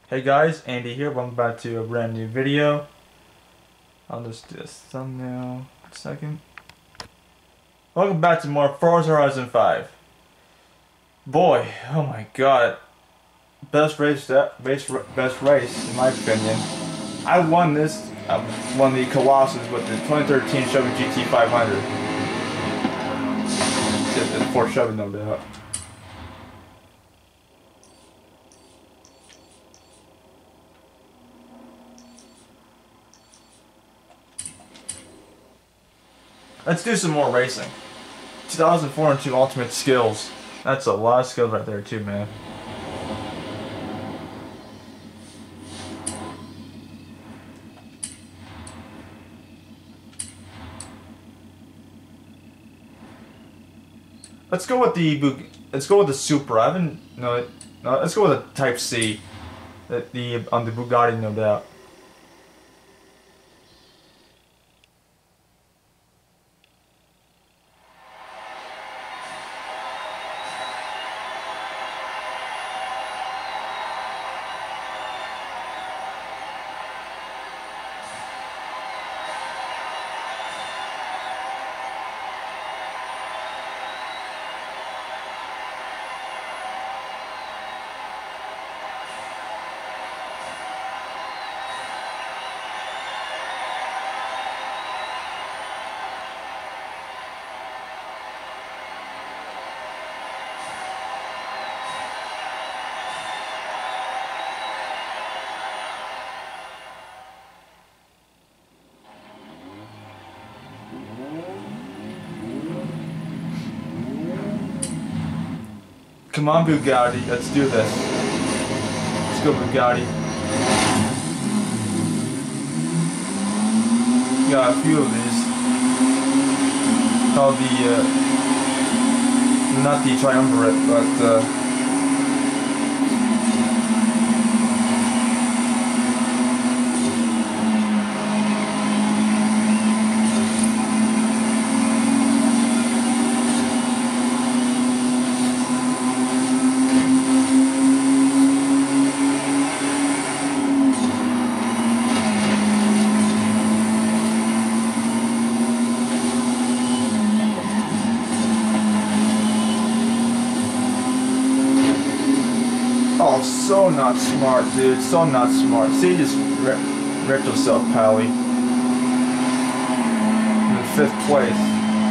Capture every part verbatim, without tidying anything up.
Hey guys, Andy here. Welcome back to a brand new video. I'll just do this thumbnail. A second. Welcome back to more Forza Horizon five. Boy, oh my god, best race, that best best race in my opinion. I won this. I won the Colossus with the twenty thirteen Chevy G T five hundred. It's for Chevy, no doubt. Let's do some more racing. two thousand four and two Ultimate Skills. That's a lot of skills right there too, man. Let's go with the Bug let's go with the Supra. I haven't no no. Let's go with the Type C. The, the on the Bugatti, no doubt. Come on, Bugatti, let's do this. Let's go, Bugatti. Got a few of these. Called the, uh, not the Triumvirate, but, uh, oh, so not smart, dude. So not smart. See, you just wrecked yourself, Pally. In fifth place.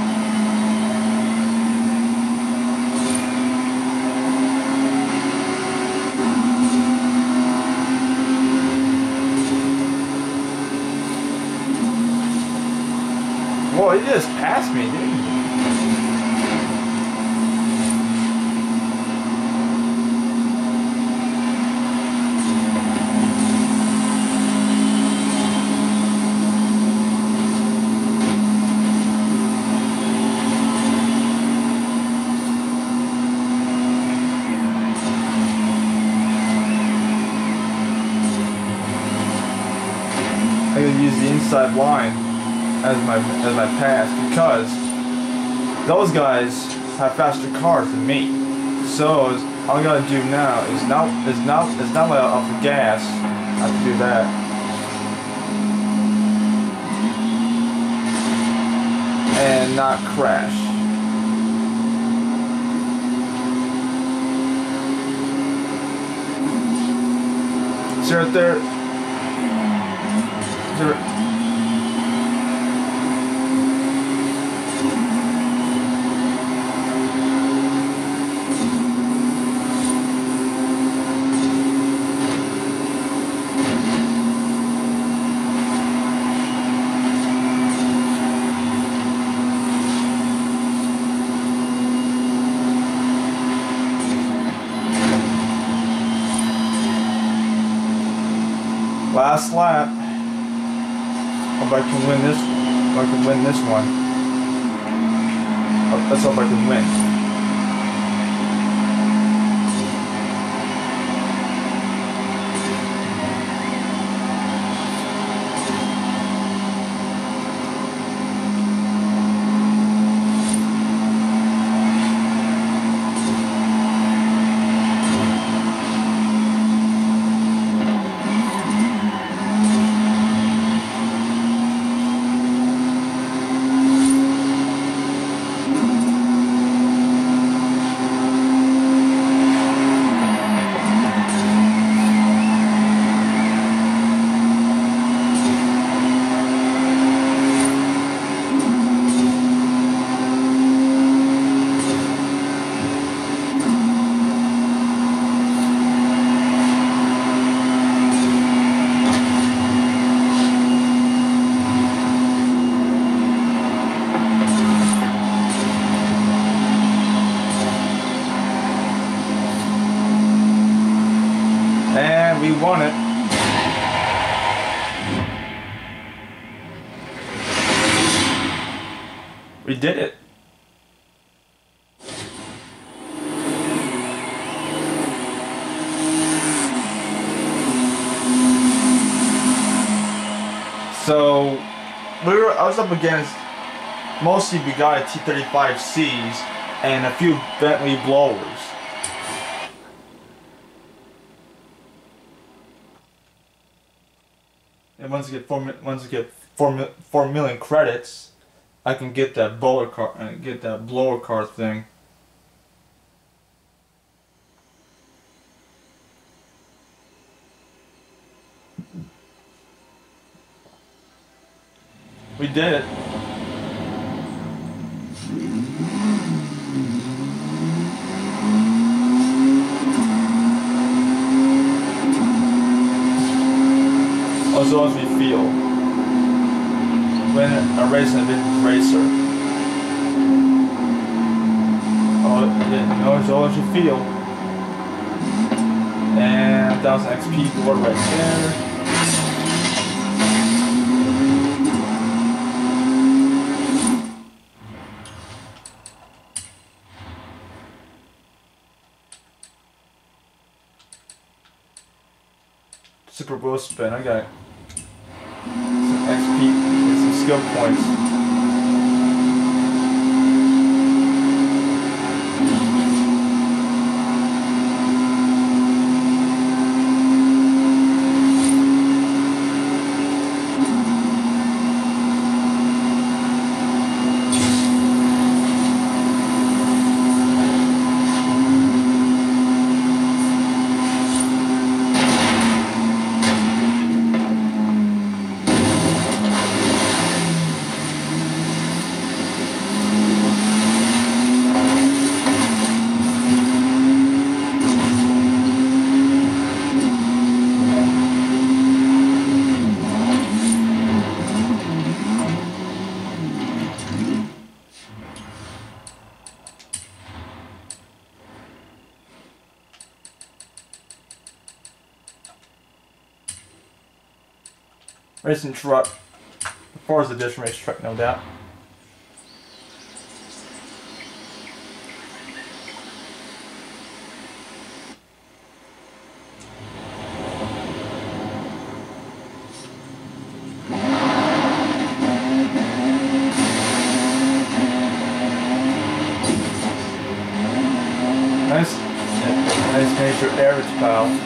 Whoa, he just passed me, dude. I'm gonna use the inside line as my as my pass because those guys have faster cars than me. So all I gotta do now is not is not is not let off the gas. I have to do that. And not crash. See right there. Last lap. Hope I can win this. If I can win this one. Let's hope I can win. And we won it. We did it. So we were I was up against mostly Bugatti T thirty-five C's and a few Bentley blowers. And once I get four, once I get four, four million credits, I can get that blower car and get that blower car thing. We did it. Also, as we feel when a racing a vintage racer. Oh, you know, it's all as you feel. And one thousand X P board right there. Super wheel spin. I got some X P and some skill points. Racing truck, the Forza Edition race truck, no doubt. Nice, nice major average pile.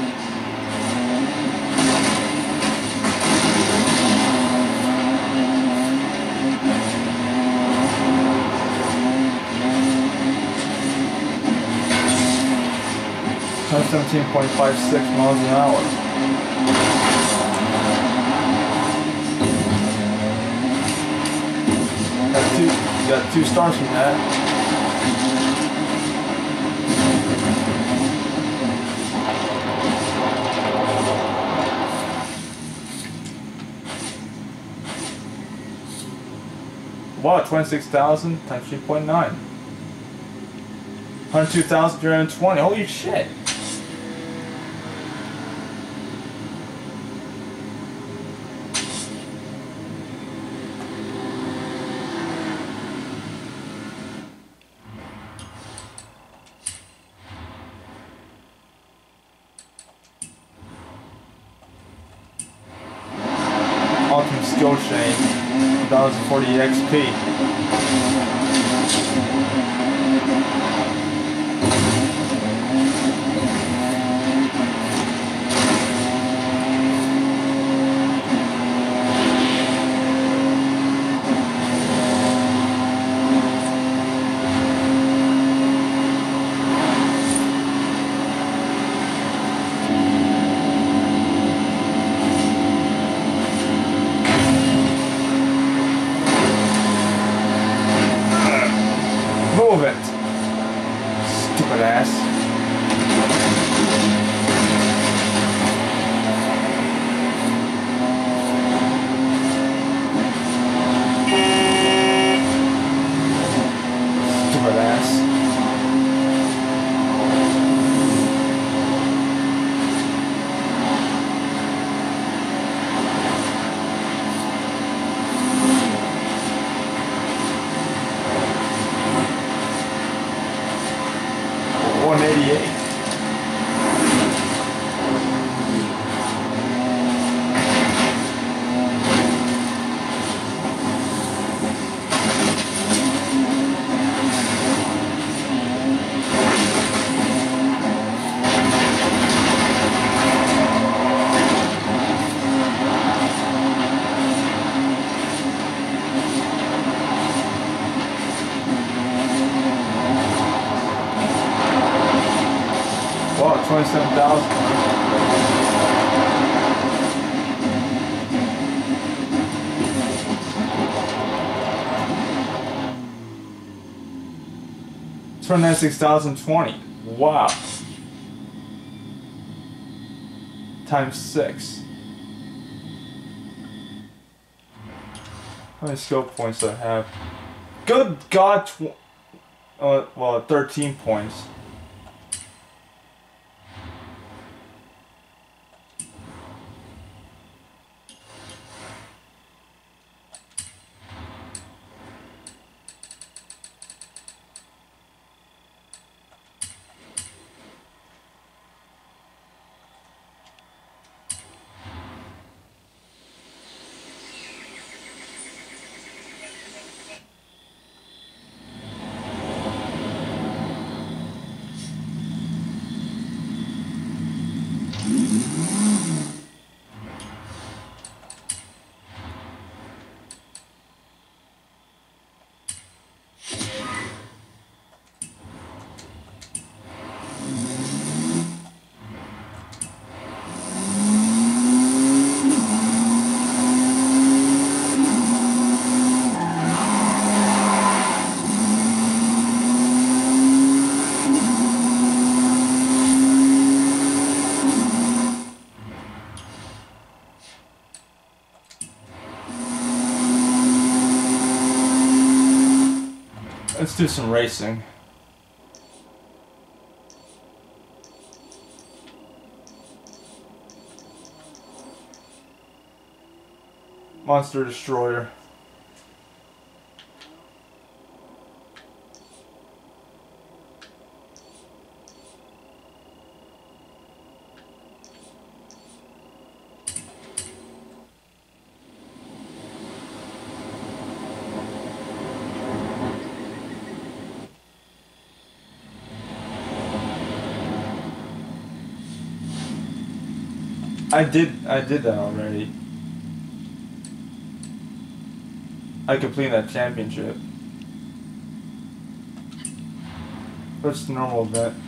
seventeen point five six miles an hour. Got two, got two stars from that. Wow, twenty-six thousand times three point nine. one hundred two thousand three hundred twenty. Holy shit. Ultimate skill chain, one thousand forty X P. twenty-six thousand twenty. Wow. Times six. How many skill points do I have? Good God, tw uh, well, thirteen points. Let's do some racing. Monster Destroyer. I did I did that already. I completed that championship. What's the normal event?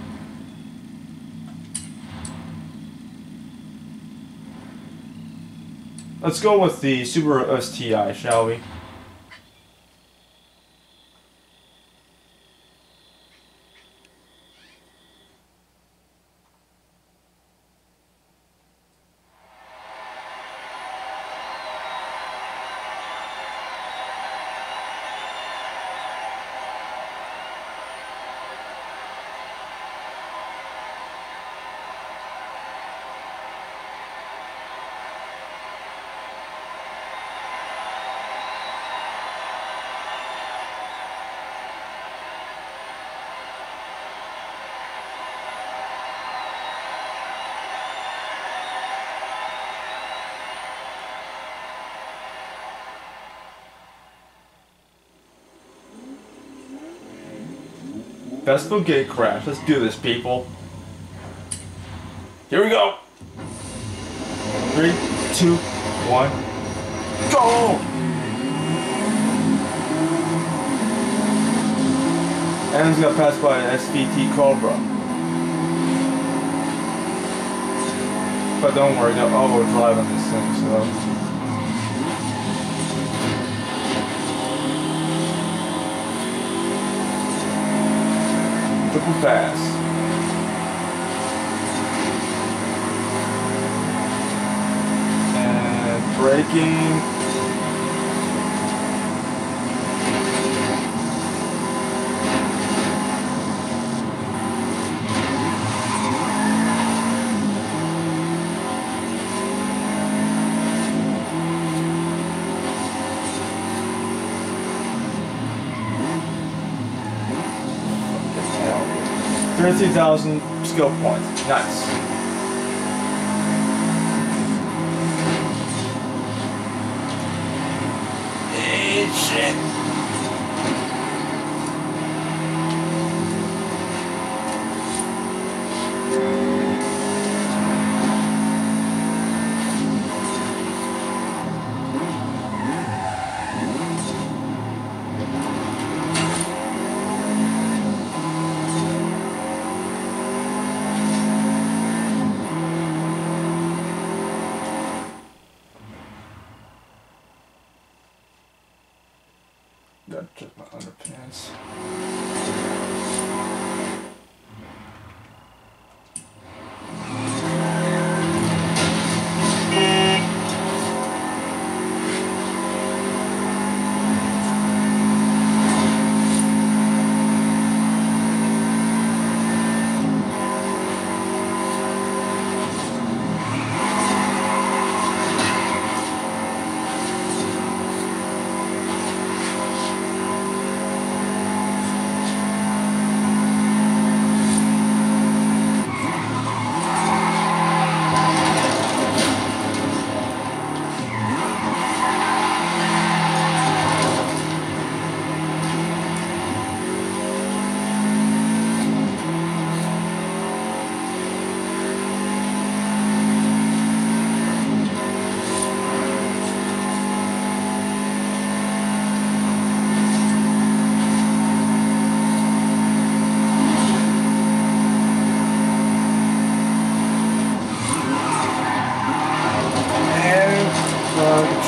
Let's go with the Subaru S T I, shall we? Festival Gate Crash. Let's do this, people. Here we go. Three, two, one, go! Adam's got passed by an S V T Cobra. But don't worry, they'll all drive on this thing, so. Triple pass. And braking. thirty thousand skill points. Nice. Hey, shit. Gotta check my underpants.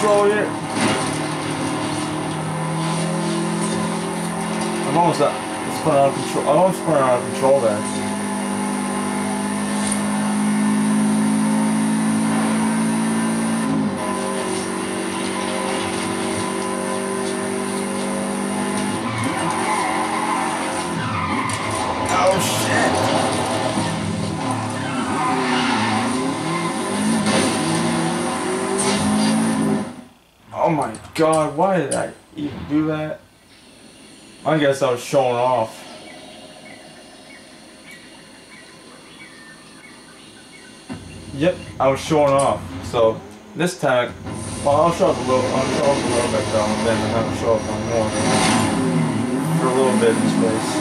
control here. I'm almost out. It's put out of control. I'm almost put out of control there. Oh shit! Oh my god, why did I even do that? I guess I was showing off. Yep, I was showing off. So this time, well, I'll show up a little. I'll show up a little bit though, and then I'll have to show up on more for a little bit in this place.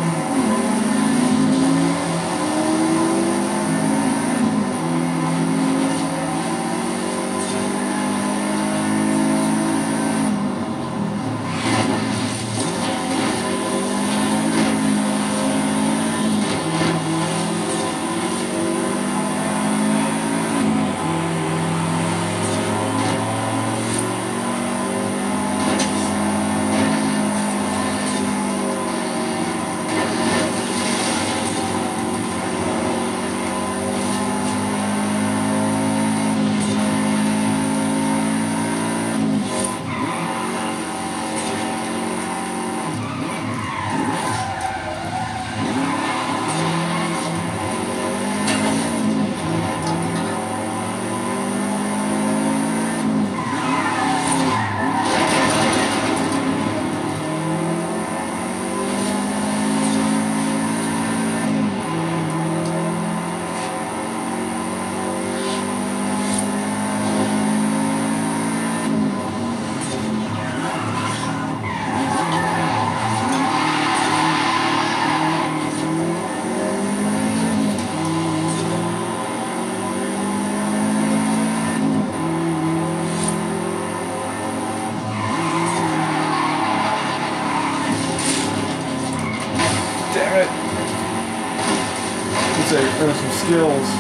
Damn it. Let's say there's some skills.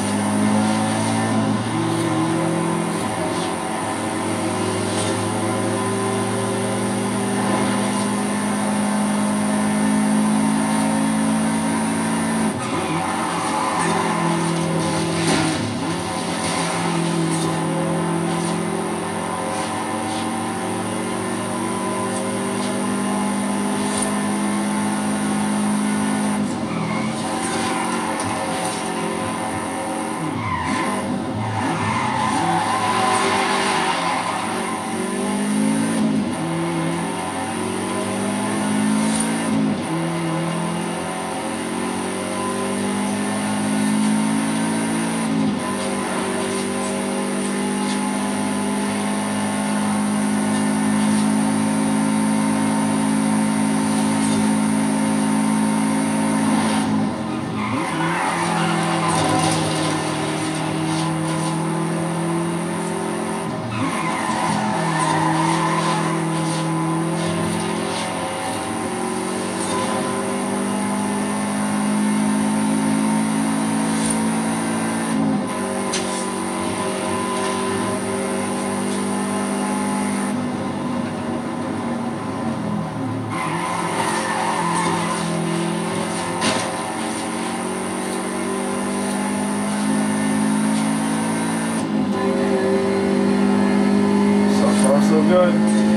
So good.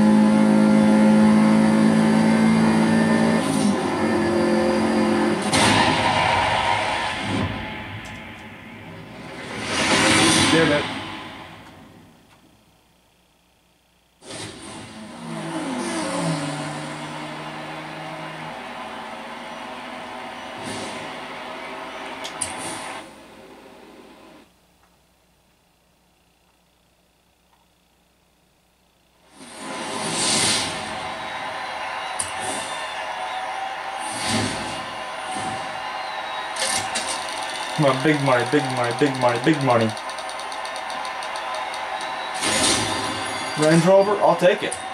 Did it. Come on, big money, big money, big money, big money. Range Rover, I'll take it.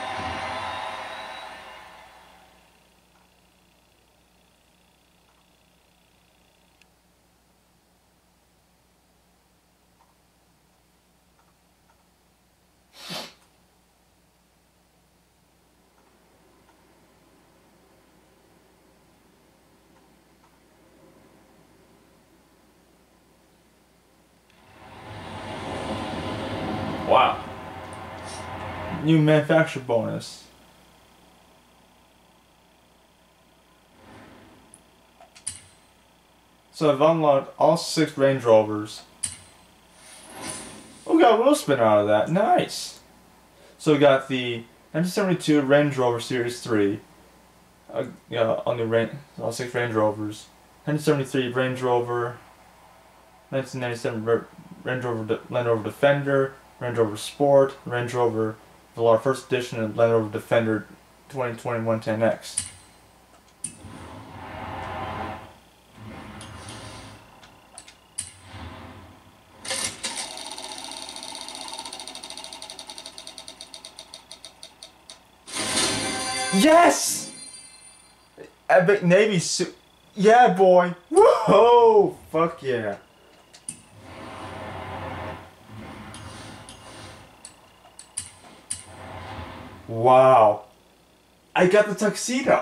Wow. New manufacturer bonus. So I've unlocked all six Range Rovers. Oh, we got a wheel spin out of that. Nice. So we got the nineteen seventy-two Range Rover Series three. Uh, yeah, all new range, all six Range Rovers. nineteen seventy-three Range Rover. nineteen ninety-seven Range Rover De Land Rover Defender. Range Rover Sport. Range Rover Velar First Edition, and Land Rover Defender twenty twenty one ten X. Yes! Epic Navy suit. Yeah, boy. Whoa! Fuck yeah. Wow. I got the tuxedo.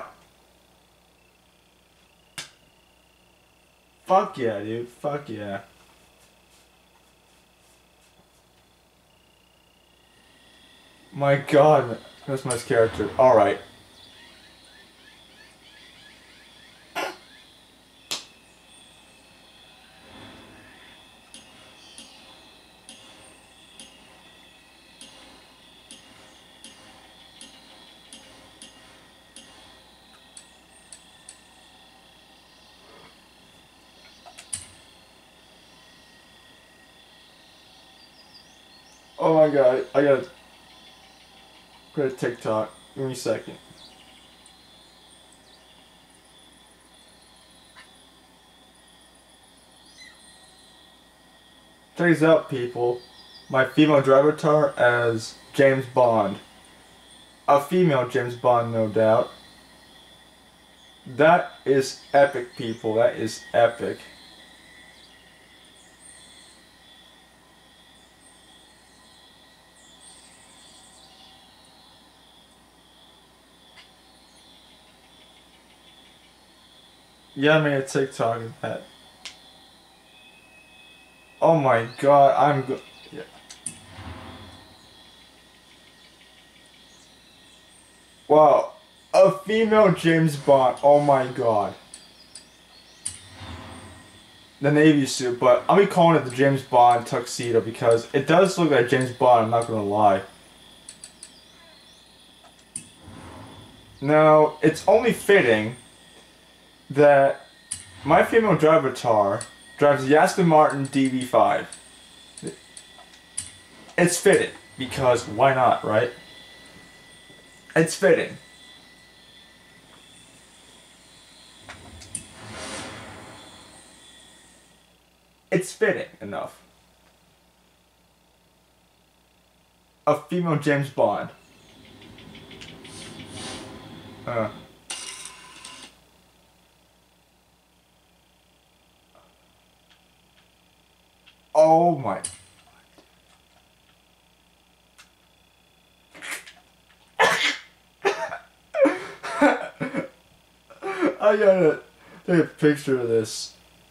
Fuck yeah, dude. Fuck yeah. My god. That's my character. Alright. Oh my god, I gotta create a TikTok. Give me a second. Check this out, people. My female driver avatar as James Bond. A female James Bond, no doubt. That is epic, people. That is epic. Yeah, I made a TikTok of that. Oh my god, I'm go- yeah. Wow, a female James Bond, oh my god. The Navy suit, but I'll be calling it the James Bond tuxedo because it does look like James Bond, I'm not gonna lie. Now, it's only fitting that my female driver avatar drives the Aston Martin D B five. It's fitting, because why not, right? It's fitting. It's fitting enough. A female James Bond. Uh. Oh my. I gotta take a picture of this.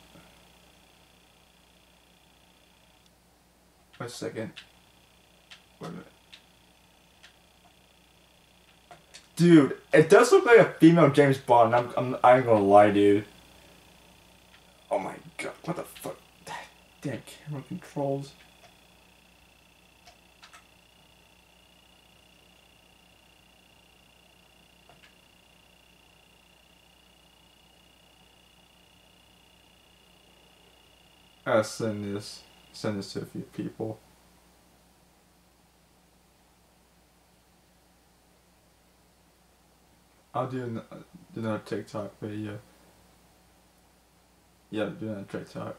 Wait a second. Wait a minute. Dude, it does look like a female James Bond. I'm, I'm, I ain't gonna lie, dude. Oh my god, what the fuck? Damn camera controls. I'll send this, send this to a few people. I'll do, an, do another TikTok video. Yeah, do another TikTok.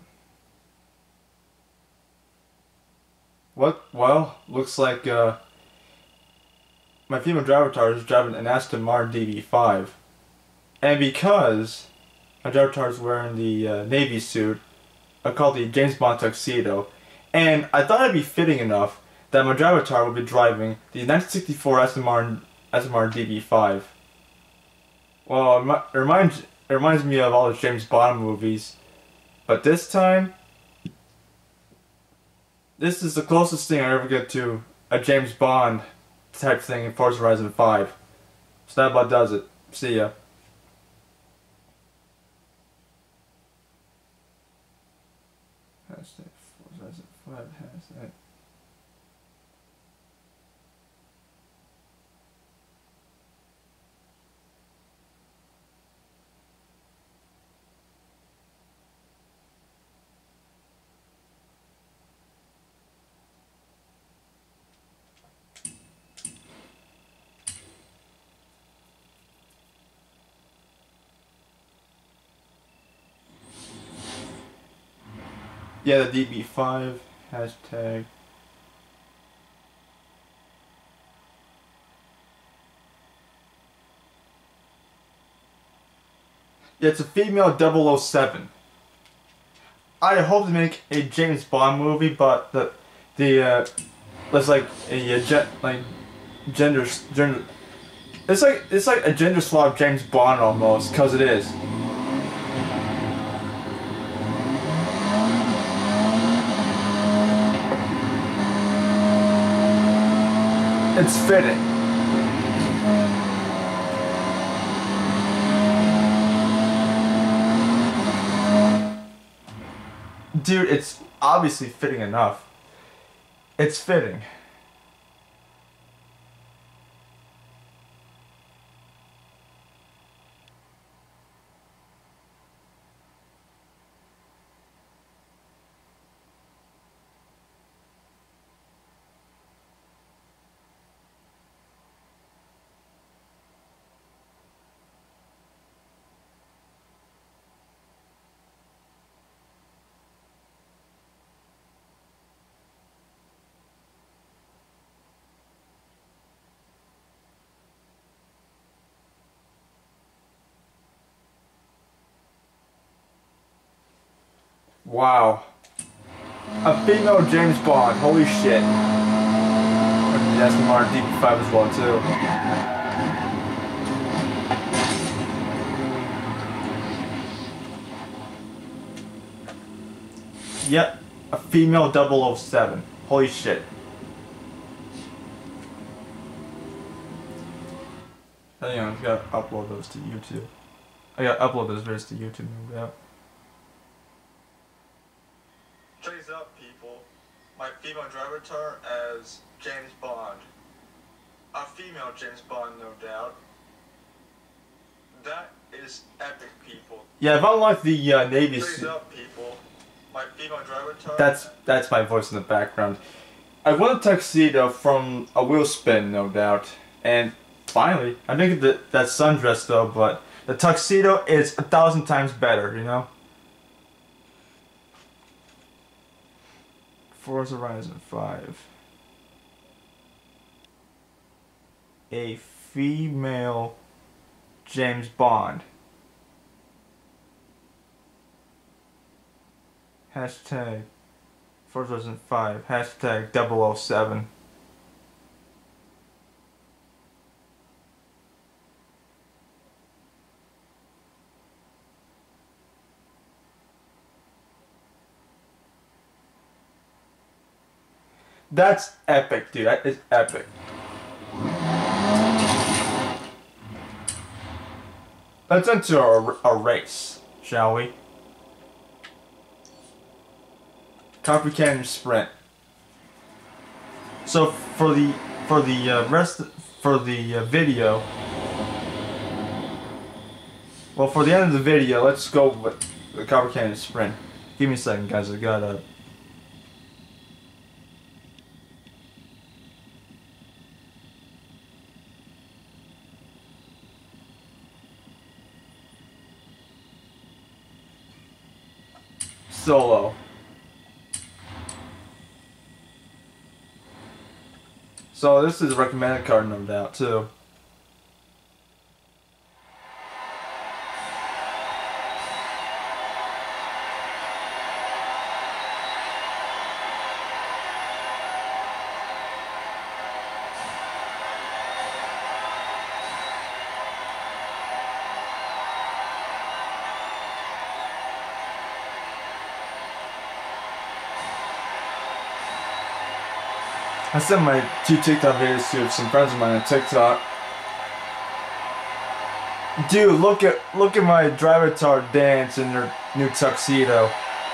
What? Well, looks like uh, my female driver avatar is driving an Aston Martin D B five. And because my driver avatar is wearing the uh, Navy suit, I call it the James Bond tuxedo. And I thought it'd be fitting enough that my driver avatar would be driving the nineteen sixty-four Aston Martin, Aston Martin D B five. Well, it reminds, it reminds me of all the James Bond movies. But this time, This is the closest thing I ever get to a James Bond type thing in Forza Horizon five. So that about does it. See ya. Hashtag Forza Horizon five hashtag. Yeah, the D B five hashtag. Yeah, it's a female double oh seven. I hope to make a James Bond movie, but the the uh, it's like a, a gen, like gender gender. It's like it's like a gender swap James Bond almost, cause it is. It's fitting. Dude, it's obviously fitting enough. It's fitting. Wow. A female James Bond, holy shit. The Aston Martin D B five as well too. Yep, a female double oh seven. Holy shit. Hang on, I gotta upload those to YouTube. I gotta upload those videos to YouTube, no doubt. Check this out, people. My female driver avatar as James Bond. A female James Bond, no doubt. That is epic, people. Yeah, if I like the uh, Navy suit. Check this out, people. My female driver avatar. That's that's my voice in the background. I won a tuxedo from a wheel spin, no doubt, and finally, I think that that sundress though, but the tuxedo is a thousand times better, you know. Forza Horizon five. A female James Bond. Hashtag Forza Horizon five. Hashtag double oh seven. That's epic, dude. That is epic. Let's enter a, a race, shall we? Copy Canyon Sprint. So for the for the uh, rest for the uh, video, well, for the end of the video, let's go with the Copper Canyon Sprint. Give me a second, guys. I gotta. Solo. So this is a recommended card, no doubt, too. I sent my two TikTok videos to some friends of mine on TikTok. Dude, look at look at my Drivatar dance in their new tuxedo.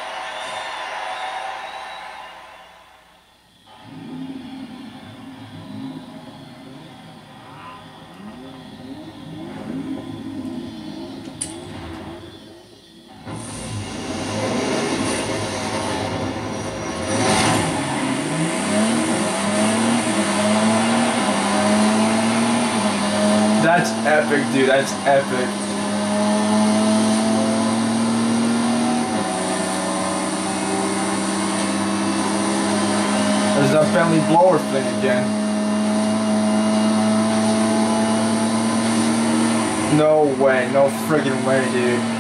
That's epic, dude. That's epic. There's that Bentley blower thing again. No way. No friggin' way, dude.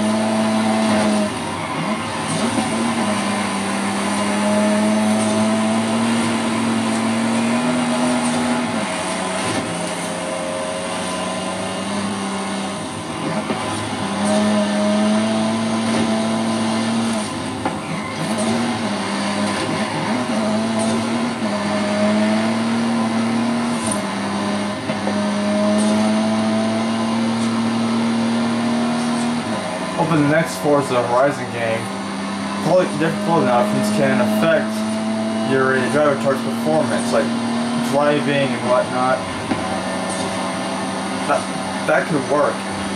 Open the next Forza Horizon game. Different clothing options can affect your Drivatar's performance, like driving and whatnot. That, that could work.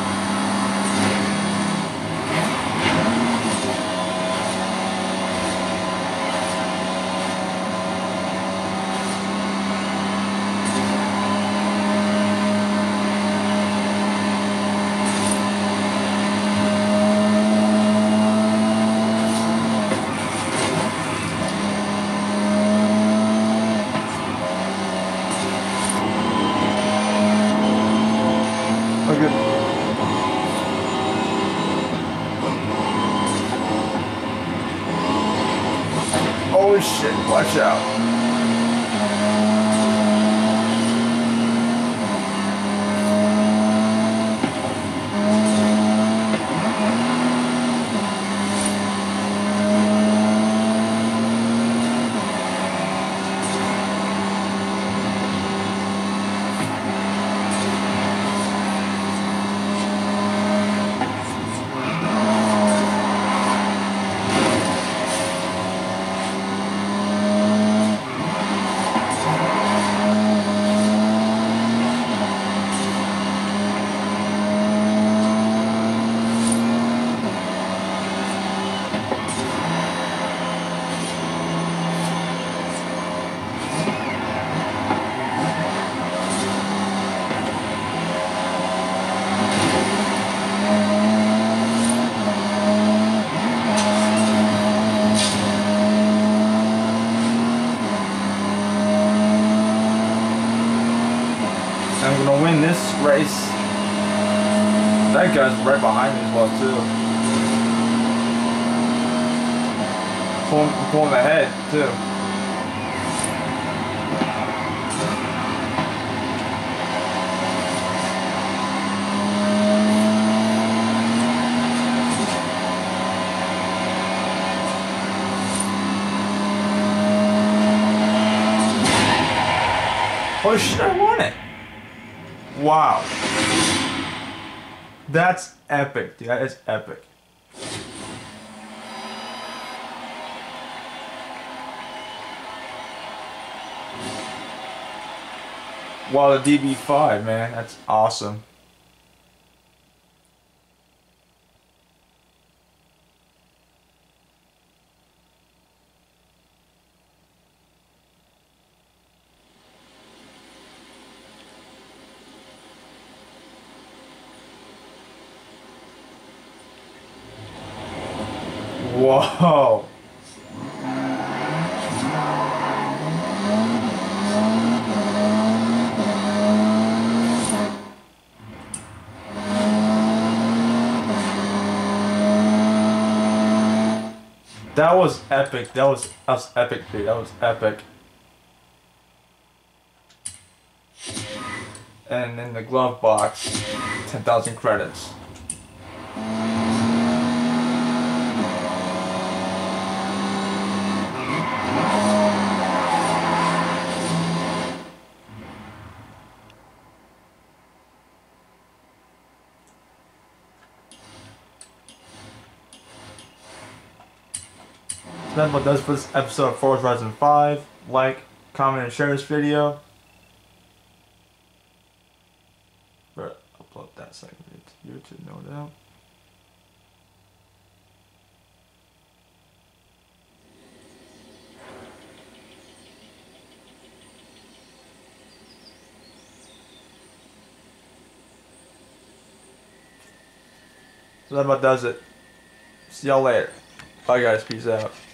Look at. Oh shit, watch out. I'm gonna win this race. That guy's right behind me as well too. Pulling, pulling ahead too. Oh shit, I won it! Wow. That's epic, dude. That is epic. Wow, the D B five, man. That's awesome. Whoa. That was epic. That was, that was epic, dude. That was epic. And in the glove box, ten thousand credits. that about does for this episode of Forza Horizon five. Like, comment, and share this video. But upload that second video to YouTube, no doubt. So that about does it. See y'all later. Bye guys, peace out.